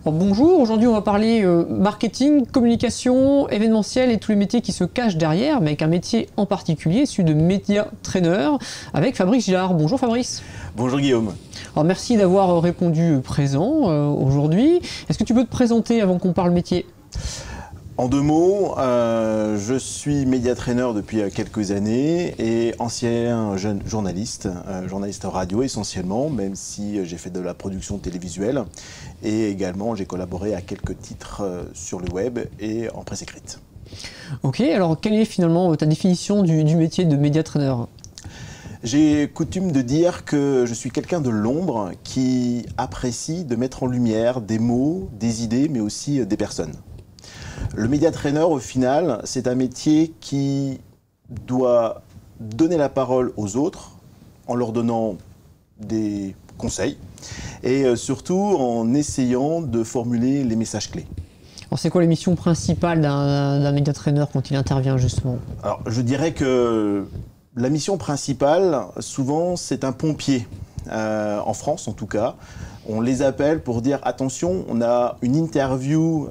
Bonjour, aujourd'hui on va parler marketing, communication, événementiel et tous les métiers qui se cachent derrière, mais avec un métier en particulier, celui de média trainer, avec Fabrice Gillard. Bonjour Fabrice. Bonjour Guillaume. Alors merci d'avoir répondu présent aujourd'hui. Est-ce que tu peux te présenter avant qu'on parle métier ? En deux mots, je suis média trainer depuis quelques années et ancien jeune journaliste, journaliste radio essentiellement, même si j'ai fait de la production télévisuelle et également j'ai collaboré à quelques titres sur le web et en presse écrite. Ok, alors quelle est finalement ta définition du métier de média trainer ? J'ai coutume de dire que je suis quelqu'un de l'ombre qui apprécie de mettre en lumière des mots, des idées, mais aussi des personnes. Le média trainer, au final, c'est un métier qui doit donner la parole aux autres en leur donnant des conseils et surtout en essayant de formuler les messages clés. Alors c'est quoi les missions principales d'un média trainer quand il intervient justement ? Alors je dirais que la mission principale, souvent, c'est un pompier, en France en tout cas. On les appelle pour dire attention, on a une interview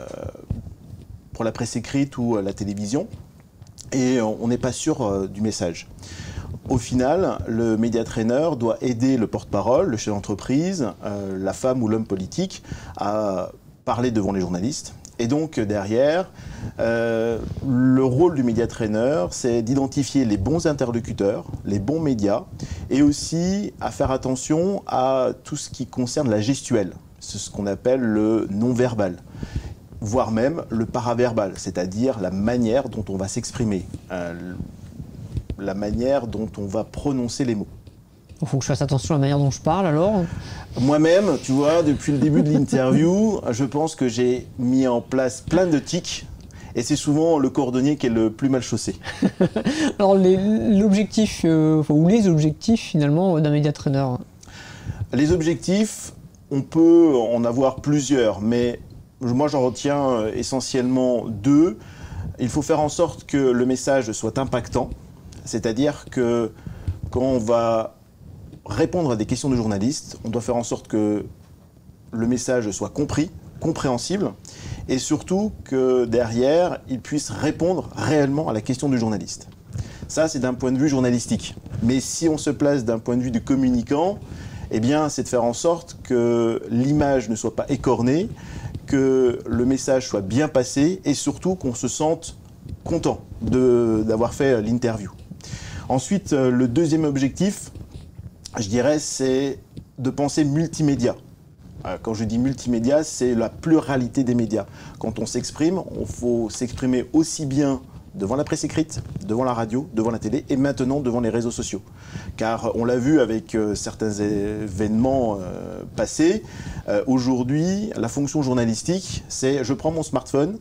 pour la presse écrite ou la télévision, et on n'est pas sûr du message. Au final, le média trainer doit aider le porte-parole, le chef d'entreprise, la femme ou l'homme politique à parler devant les journalistes. Et donc derrière, le rôle du média trainer, c'est d'identifier les bons interlocuteurs, les bons médias, et aussi à faire attention à tout ce qui concerne la gestuelle, c'est ce qu'on appelle le non-verbal, voire même le paraverbal, c'est-à-dire la manière dont on va s'exprimer, la manière dont on va prononcer les mots. Il faut que je fasse attention à la manière dont je parle alors. Moi-même, tu vois, depuis le début de l'interview, je pense que j'ai mis en place plein de tics et c'est souvent le cordonnier qui est le plus mal chaussé. Alors l'objectif, ou les objectifs finalement d'un média trainer. Les objectifs, on peut en avoir plusieurs, mais moi j'en retiens essentiellement deux. Il faut faire en sorte que le message soit impactant, c'est-à-dire que quand on va répondre à des questions de journalistes, on doit faire en sorte que le message soit compris, compréhensible, et surtout que derrière, il puisse répondre réellement à la question du journaliste. Ça, c'est d'un point de vue journalistique. Mais si on se place d'un point de vue du communicant, eh bien, c'est de faire en sorte que l'image ne soit pas écornée, que le message soit bien passé, et surtout qu'on se sente content d'avoir fait l'interview. Ensuite, le deuxième objectif, je dirais, c'est de penser multimédia. Quand je dis multimédia, c'est la pluralité des médias. Quand on s'exprime, il faut s'exprimer aussi bien devant la presse écrite, devant la radio, devant la télé et maintenant devant les réseaux sociaux. Car on l'a vu avec certains événements passés, aujourd'hui, la fonction journalistique, c'est je prends mon smartphone,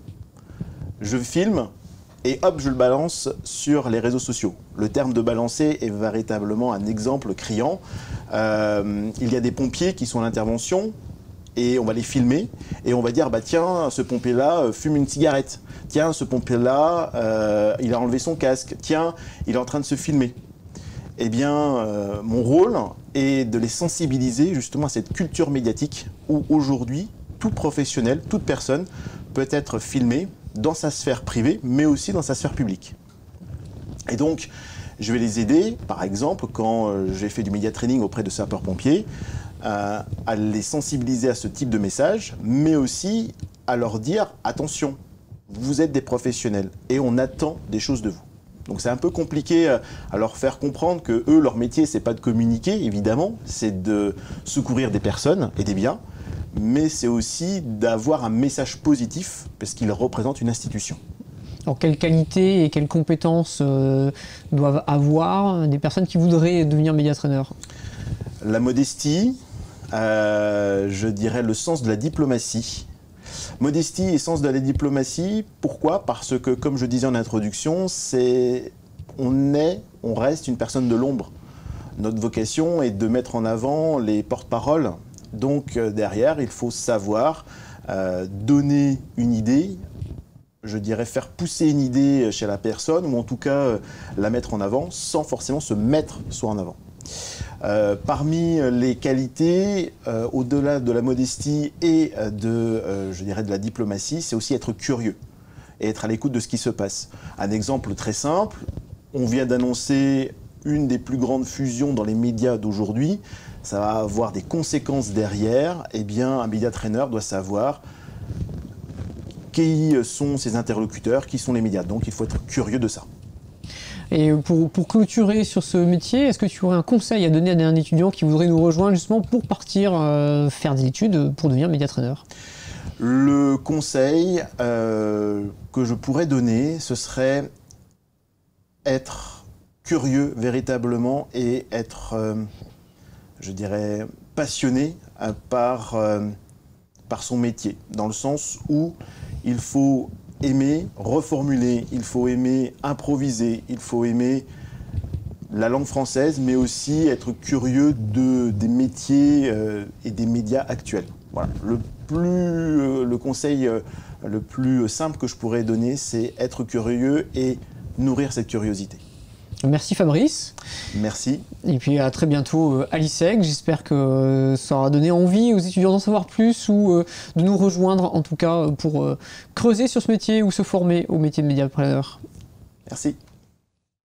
je filme, et hop, je le balance sur les réseaux sociaux. Le terme de balancer est véritablement un exemple criant. Il y a des pompiers qui sont à l'intervention et on va les filmer et on va dire bah tiens, ce pompier-là fume une cigarette. Tiens, ce pompier-là, il a enlevé son casque. Tiens, il est en train de se filmer. Eh bien, mon rôle est de les sensibiliser justement à cette culture médiatique où aujourd'hui, tout professionnel, toute personne peut être filmé dans sa sphère privée, mais aussi dans sa sphère publique. Et donc, je vais les aider, par exemple, quand j'ai fait du média training auprès de sapeurs-pompiers, à les sensibiliser à ce type de message, mais aussi à leur dire « Attention, vous êtes des professionnels et on attend des choses de vous ». Donc c'est un peu compliqué à leur faire comprendre que eux, leur métier, c'est pas de communiquer, évidemment, c'est de secourir des personnes et des biens, mais c'est aussi d'avoir un message positif parce qu'il représente une institution. Alors quelles qualités et quelles compétences doivent avoir des personnes qui voudraient devenir média trainer ? La modestie, je dirais le sens de la diplomatie. Modestie et sens de la diplomatie, pourquoi ? Parce que, comme je disais en introduction, on reste une personne de l'ombre. Notre vocation est de mettre en avant les porte-paroles. Donc derrière, il faut savoir donner une idée, je dirais faire pousser une idée chez la personne, ou en tout cas la mettre en avant, sans forcément se mettre soi en avant. Parmi les qualités, au-delà de la modestie et je dirais de la diplomatie, c'est aussi être curieux et être à l'écoute de ce qui se passe. Un exemple très simple, on vient d'annoncer une des plus grandes fusions dans les médias d'aujourd'hui. Ça va avoir des conséquences derrière. Eh bien, un média trainer doit savoir qui sont ses interlocuteurs, qui sont les médias. Donc, il faut être curieux de ça. Et pour clôturer sur ce métier, est-ce que tu aurais un conseil à donner à un étudiant qui voudrait nous rejoindre justement pour partir faire des études pour devenir média trainer? Le conseil que je pourrais donner, ce serait être curieux véritablement et être, je dirais, passionné par son métier, dans le sens où il faut aimer reformuler, il faut aimer improviser, il faut aimer la langue française, mais aussi être curieux des métiers et des médias actuels. Voilà. Le conseil le plus simple que je pourrais donner, c'est être curieux et nourrir cette curiosité. Merci Fabrice. Merci. Et puis à très bientôt à l'ISEG. J'espère que ça aura donné envie aux étudiants d'en savoir plus ou de nous rejoindre en tout cas pour creuser sur ce métier ou se former au métier de médiapreneur. Merci.